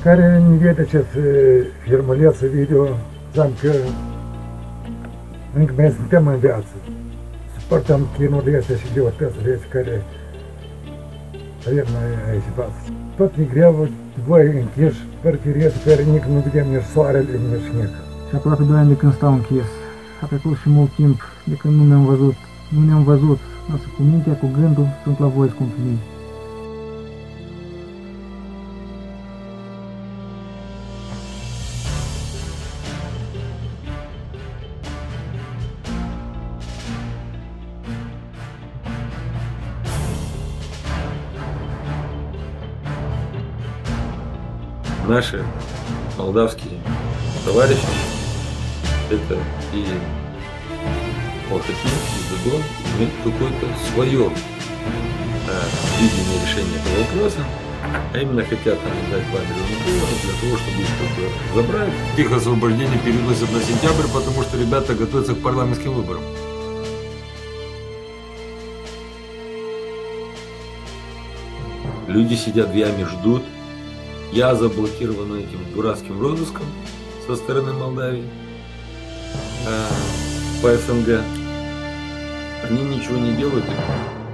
Care vede ce se filmulează video, ziceam că încă mai suntem în viață. Suportăm chinurile astea și greutățile care avem noi aici în față. Tot e greu, voi închiși, fără firieți, fără nici nu vedem nici soarele, nici nic. Și aproape 2 ani de când stau închis. A trecut și mult timp de când nu ne-am văzut. Nu ne-am văzut, însă cu mintea, cu gândul, sunt la voi, scumpii mei. Наши молдавские товарищи, это и Алхатин, и Додон, имеют какое-то свое видение решения этого вопроса, а именно хотят там дать $2 миллиона для того, чтобы их забрать. Их освобождение переносят на сентябрь, потому что ребята готовятся к парламентским выборам. Люди сидят в яме, ждут. Я заблокирован этим дурацким розыском со стороны Молдавии по СНГ. Они ничего не делают.